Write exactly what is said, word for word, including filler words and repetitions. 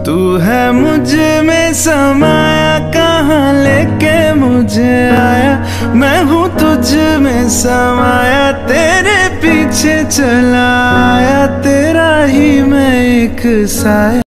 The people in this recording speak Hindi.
तू है मुझ में समाया, कहाँ लेके मुझे आया। मैं हूँ तुझ में समाया, तेरे पीछे चला आया, तेरा ही मैं एक साया।